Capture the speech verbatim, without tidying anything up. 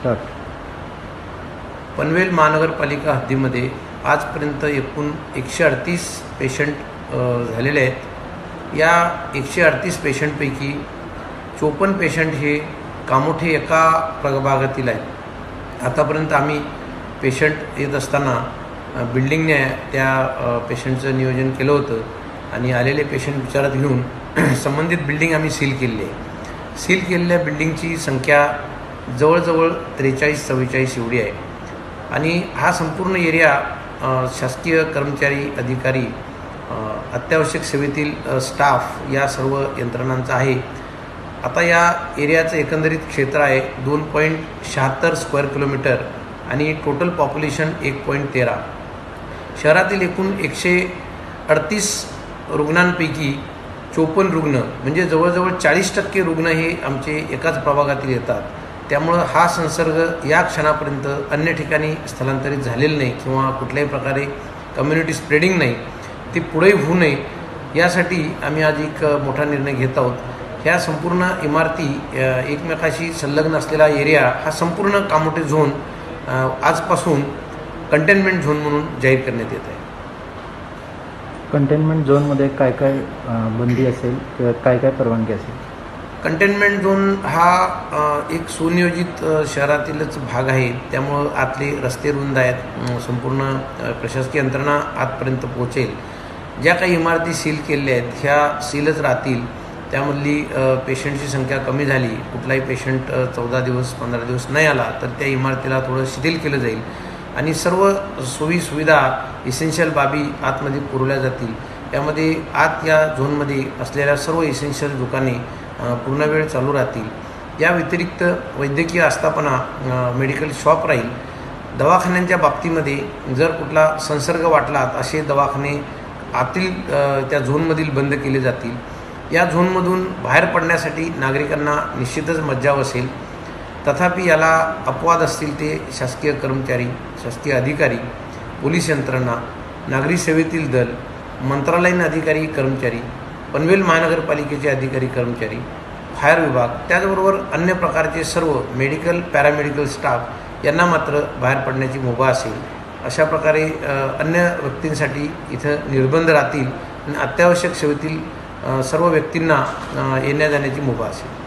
Start. Panvel महानगरपालिका हद्दीमध्ये आजपर्यंत एकूण एकशे अडतीस पेशंट झालेले आहेत. या एकशे अडतीस पेशंटपैकी चोपन्न पेशंट हे कामोठे एका प्रभागातील आहेत. आतापर्यंत आम्ही पेशंट येत असताना बिल्डिंगने त्या पेशंटचं नियोजन केलं होतं आणि आलेले पेशंट विचारात घेऊन संबंधित बिल्डिंग आम्ही सील केलेली आहे. सील केलेल्या बिल्डिंगची संख्या जवळजवळ त्रेचाळीस चव्वेचाळीस एवढी आहे आणि हा संपूर्ण एरिया शासकीय कर्मचारी अधिकारी अत्यावश्यक सेवेतील स्टाफ या सर्व यंत्रणांचा आहे. आता या एरियाचं एकंदरीत क्षेत्र आहे दोन पॉईंट शहात्तर स्क्वेअर किलोमीटर आणि टोटल पॉप्युलेशन एक पॉईंट तेरा. शहरातील एकूण एकशे अडतीस रुग्णांपैकी चोपन्न रुग्ण म्हणजे जवळजवळ चाळीस टक्के रुग्ण हे आमचे एकाच प्रभागातील येतात. त्यामुळं हा संसर्ग या क्षणापर्यंत अन्य ठिकाणी स्थलांतरित झालेला नाही किंवा कुठल्याही प्रकारे कम्युनिटी स्प्रेडिंग नाही, ती पुढे होऊ नये यासाठी आम्ही आज एक मोठा निर्णय घेत आहोत. ह्या संपूर्ण इमारती एकमेकाशी संलग्न असलेला एरिया हा संपूर्ण कामोठे झोन आजपासून कंटेनमेंट झोन म्हणून जाहीर करण्यात येत आहे. कंटेनमेंट झोनमध्ये काय काय बंदी असेल किंवा काय काय परवानगी असेल? कंटेनमेंट झोन हा एक सुनियोजित शहरातीलच भाग आहे. त्यामुळं आतले रस्ते रुंद आहेत, संपूर्ण प्रशासकीय यंत्रणा आतपर्यंत पोहोचेल. ज्या काही इमारती सील केलेल्या आहेत ह्या सीलच राहतील. त्यामधली पेशंटची संख्या कमी झाली, कुठलाही पेशंट चौदा दिवस पंधरा दिवस नाही आला तर त्या इमारतीला थोडं शिथिल केलं जाईल आणि सर्व सोयी सुविधा इसेन्शियल बाबी आतमध्ये पुरवल्या जातील. यामध्ये आत या झोनमध्ये असलेल्या सर्व इसेन्शियल दुकाने पूर्ण वेळ चालू राहतील. या व्यतिरिक्त वैद्यकीय आस्थापना मेडिकल शॉप राहील. दवाखान्यांच्या बाबतीमध्ये जर कुठला संसर्ग वाटला असे दवाखाने आतील त्या झोनमधील बंद केले जातील. या झोनमधून बाहेर पडण्यासाठी नागरिकांना निश्चितच मज्जाव असेल. तथापि याला अपवाद असतील ते शासकीय कर्मचारी, शासकीय अधिकारी, पोलीस यंत्रणा, नागरी सेवेतील दल, मंत्रालयीन अधिकारी कर्मचारी, पनवेल महानगरपालिकेचे अधिकारी कर्मचारी, फायर विभाग, त्याचबरोबर अन्य प्रकारचे सर्व मेडिकल पॅरामेडिकल स्टाफ यांना मात्र बाहेर पडण्याची मुभा असेल. अशा प्रकारे अन्य व्यक्तींसाठी इथं निर्बंध राहतील आणि अत्यावश्यक सेवेतील सर्व व्यक्तींना येण्या जाण्याची मुभा असेल.